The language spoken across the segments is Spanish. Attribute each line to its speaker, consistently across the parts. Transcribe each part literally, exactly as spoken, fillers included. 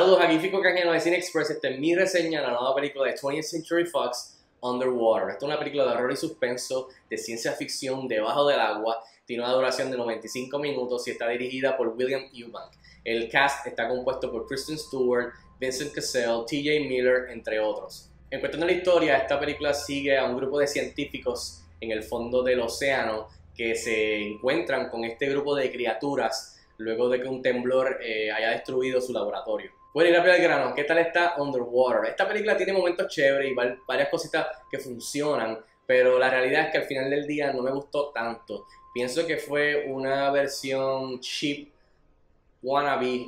Speaker 1: Saludos, aquí Fico Canjeno de Cine Express. Esta es mi reseña de la nueva película de twentieth Century Fox, Underwater. Esta es una película de horror y suspenso, de ciencia ficción, debajo del agua. Tiene una duración de noventa y cinco minutos y está dirigida por William Eubank. El cast está compuesto por Kristen Stewart, Vincent Cassel, T J Miller, entre otros. En cuestión de la historia, esta película sigue a un grupo de científicos en el fondo del océano que se encuentran con este grupo de criaturas luego de que un temblor eh, haya destruido su laboratorio. Bueno, y rápido al grano, ¿qué tal está Underwater? Esta película tiene momentos chéveres y varias cositas que funcionan, pero la realidad es que al final del día no me gustó tanto. Pienso que fue una versión cheap, wannabe,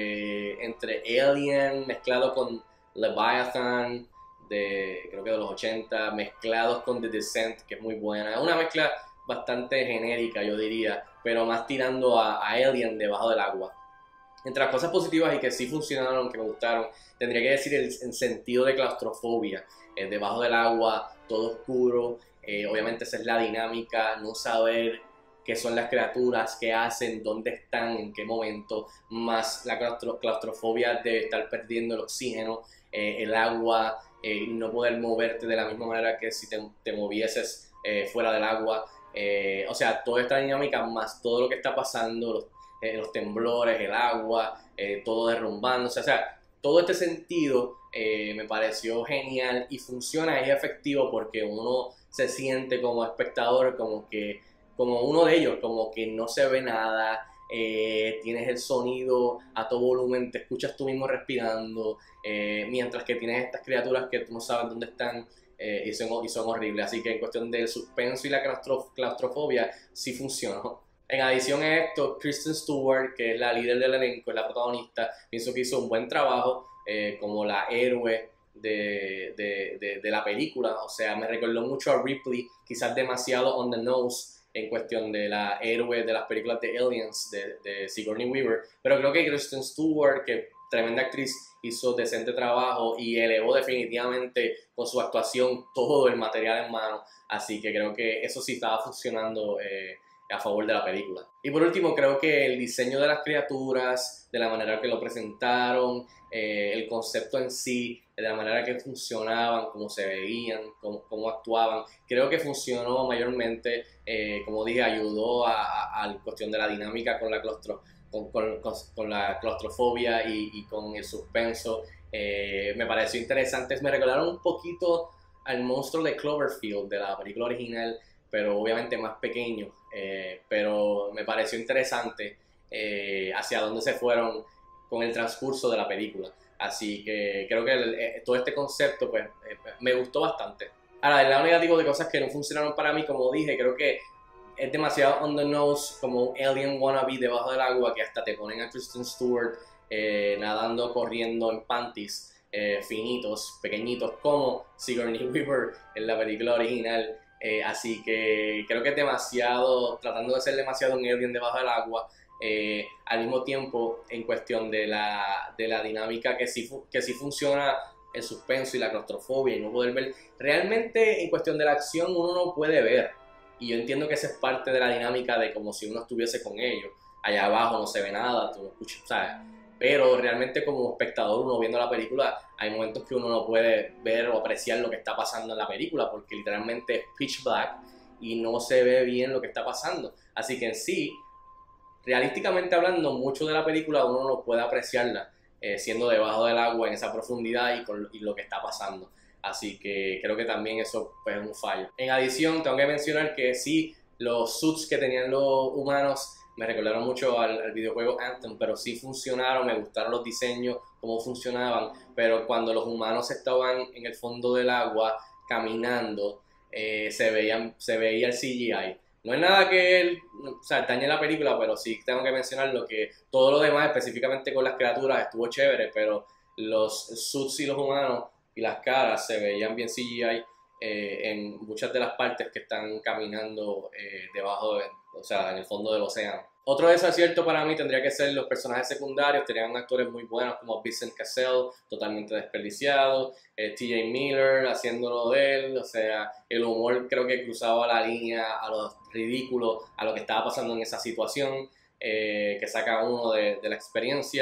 Speaker 1: eh, entre Alien mezclado con Leviathan, de, creo que de los ochenta, mezclados con The Descent, que es muy buena. Es una mezcla bastante genérica, yo diría, pero más tirando a, a Alien debajo del agua. Entre las cosas positivas y que sí funcionaron, que me gustaron, tendría que decir el, el sentido de claustrofobia. Eh, debajo del agua, todo oscuro, eh, obviamente esa es la dinámica, no saber qué son las criaturas, qué hacen, dónde están, en qué momento, más la claustro, claustrofobia de estar perdiendo el oxígeno, eh, el agua, eh, no poder moverte de la misma manera que si te, te movieses eh, fuera del agua. Eh, o sea, toda esta dinámica más todo lo que está pasando, los, eh, los temblores, el agua, eh, todo derrumbándose, o sea, todo este sentido eh, me pareció genial y funciona, es efectivo porque uno se siente como espectador como que, como uno de ellos, como que no se ve nada, eh, tienes el sonido a todo volumen, te escuchas tú mismo respirando, eh, mientras que tienes estas criaturas que tú no sabes dónde están. Eh, y, son, y son horribles, así que en cuestión del suspenso y la claustrof claustrofobia sí funcionó. En adición a esto, Kristen Stewart, que es la líder del elenco, es la protagonista, pienso que hizo un buen trabajo eh, como la héroe de, de, de, de la película. O sea, me recordó mucho a Ripley, quizás demasiado on the nose en cuestión de la héroe de las películas de Aliens de, de Sigourney Weaver, pero creo que Kristen Stewart, que tremenda actriz, hizo decente trabajo y elevó definitivamente con su actuación todo el material en mano, así que creo que eso sí estaba funcionando eh, a favor de la película. Y por último, creo que el diseño de las criaturas, de la manera que lo presentaron, eh, el concepto en sí, de la manera que funcionaban, cómo se veían, cómo, cómo actuaban, creo que funcionó mayormente, eh, como dije, ayudó a, a, a la cuestión de la dinámica con la claustro Con, con, con la claustrofobia y, y con el suspenso. Eh, me pareció interesante. Me recordaron un poquito al monstruo de Cloverfield de la película original, pero obviamente más pequeño. Eh, pero me pareció interesante eh, hacia dónde se fueron con el transcurso de la película. Así que creo que el, eh, todo este concepto pues, eh, me gustó bastante. Ahora, del lado negativo de cosas que no funcionaron para mí, como dije, creo que es demasiado on the nose, como un alien wannabe debajo del agua, que hasta te ponen a Kristen Stewart eh, nadando, corriendo en panties eh, finitos, pequeñitos, como Sigourney Weaver en la película original. Eh, así que creo que es demasiado, tratando de ser demasiado un alien debajo del agua, eh, al mismo tiempo en cuestión de la, de la dinámica que sí, que sí funciona el suspenso y la claustrofobia y no poder ver. Realmente en cuestión de la acción uno no puede ver. Y yo entiendo que esa es parte de la dinámica de como si uno estuviese con ellos. Allá abajo no se ve nada, tú no escuchas, ¿sabes? Pero realmente como espectador, uno viendo la película, hay momentos que uno no puede ver o apreciar lo que está pasando en la película, porque literalmente es pitch black y no se ve bien lo que está pasando. Así que en sí, realísticamente hablando, mucho de la película uno no puede apreciarla eh, siendo debajo del agua en esa profundidad y, con, y lo que está pasando. Así que creo que también eso pues, es un fallo. En adición, tengo que mencionar que sí, los suits que tenían los humanos me recordaron mucho al, al videojuego Anthem, pero sí funcionaron, me gustaron los diseños, cómo funcionaban, pero cuando los humanos estaban en el fondo del agua caminando, eh, se, veían, se veía el C G I. No es nada que él, o sea, dañe la película, pero sí tengo que mencionar lo que todo lo demás, específicamente con las criaturas, estuvo chévere, pero los suits y los humanos y las caras se veían bien C G I eh, en muchas de las partes que están caminando eh, debajo, de, o sea, en el fondo del océano. Otro desacierto para mí tendría que ser los personajes secundarios. Tenían actores muy buenos como Vincent Cassel, totalmente desperdiciado, eh, T J Miller haciéndolo de él, o sea, el humor creo que cruzaba la línea a lo ridículo, a lo que estaba pasando en esa situación, eh, que saca uno de, de la experiencia.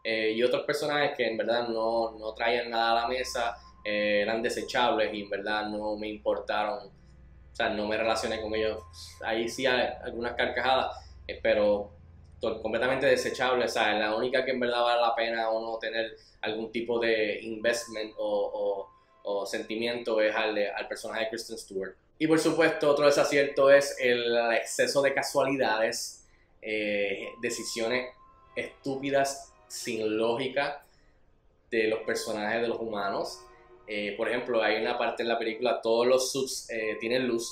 Speaker 1: eh, y otros personajes que en verdad no, no traían nada a la mesa, eh, eran desechables y en verdad no me importaron, o sea, no me relacioné con ellos. Ahí sí hay algunas carcajadas, eh, pero completamente desechables. O sea, la única que en verdad vale la pena o no tener algún tipo de investment o, o, o sentimiento es al, al personaje de Kristen Stewart. Y por supuesto, otro desacierto es el exceso de casualidades, eh, decisiones estúpidas, sin lógica, de los personajes de los humanos. Eh, por ejemplo, hay una parte en la película, todos los suits eh, tienen luz,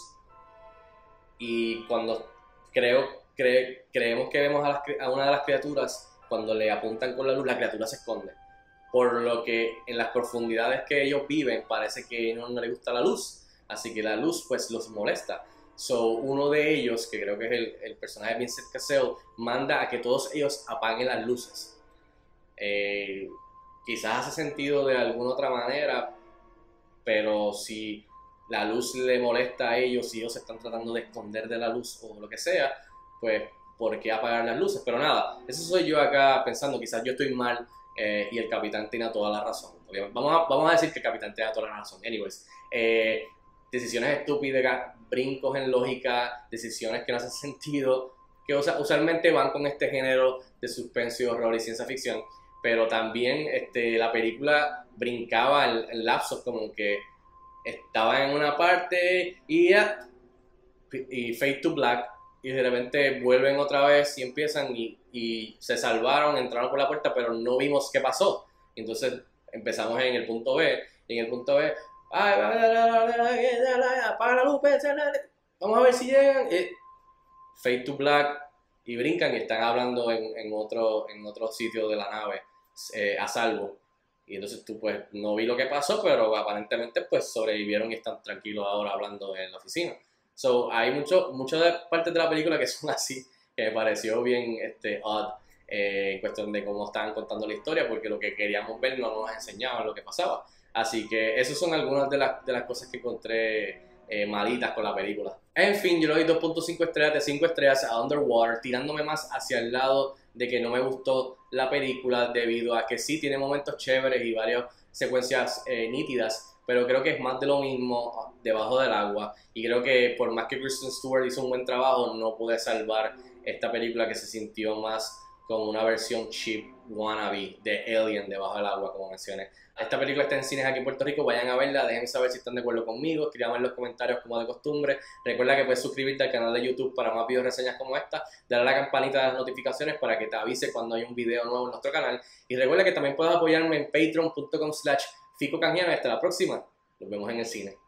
Speaker 1: y cuando creo, cre, creemos que vemos a, las, a una de las criaturas, cuando le apuntan con la luz, la criatura se esconde. Por lo que en las profundidades que ellos viven parece que no, no les gusta la luz, así que la luz pues los molesta. So, uno de ellos, que creo que es el, el personaje de Vincent Cassel, manda a que todos ellos apaguen las luces. Eh, quizás hace sentido de alguna otra manera, pero si la luz le molesta a ellos y ellos se están tratando de esconder de la luz o lo que sea, pues ¿por qué apagar las luces? Pero nada, eso soy yo acá pensando, quizás yo estoy mal eh, y el capitán tiene toda la razón. Vamos a, vamos a decir que el capitán tiene toda la razón. Anyways, eh, decisiones estúpidas, brincos en lógica, decisiones que no hacen sentido, que usualmente van con este género de suspenso y horror y ciencia ficción, pero también este, la película brincaba en, en lapsos, como que estaba en una parte y ya, y fade to black, y de repente vuelven otra vez y empiezan y, y se salvaron, entraron por la puerta, pero no vimos qué pasó. Entonces empezamos en el punto B, y en el punto B, apaga la luz, vamos a ver si llegan, y fade to black, y brincan y están hablando en, en, otro, en otro sitio de la nave, eh, a salvo. Y entonces tú pues no vi lo que pasó, pero aparentemente pues sobrevivieron y están tranquilos ahora hablando en la oficina. So, hay mucho, muchas de partes de la película que son así, que me pareció bien este, odd, eh, en cuestión de cómo estaban contando la historia, porque lo que queríamos ver no nos enseñaban lo que pasaba. Así que esas son algunas de las, de las cosas que encontré eh, malitas con la película. En fin, yo le doy dos punto cinco estrellas de cinco estrellas a Underwater, tirándome más hacia el lado de que no me gustó la película, debido a que sí tiene momentos chéveres y varias secuencias eh, nítidas, pero creo que es más de lo mismo debajo del agua, y creo que por más que Kristen Stewart hizo un buen trabajo, no pude salvar esta película, que se sintió más como una versión cheap wannabe de Alien debajo del agua, como mencioné. Esta película está en cines aquí en Puerto Rico, vayan a verla, déjenme saber si están de acuerdo conmigo, escríbanme en los comentarios como de costumbre. Recuerda que puedes suscribirte al canal de YouTube para más videos reseñas como esta, darle a la campanita de las notificaciones para que te avise cuando hay un video nuevo en nuestro canal, y recuerda que también puedes apoyarme en patreon punto com slash fico canjiano. Hasta la próxima, nos vemos en el cine.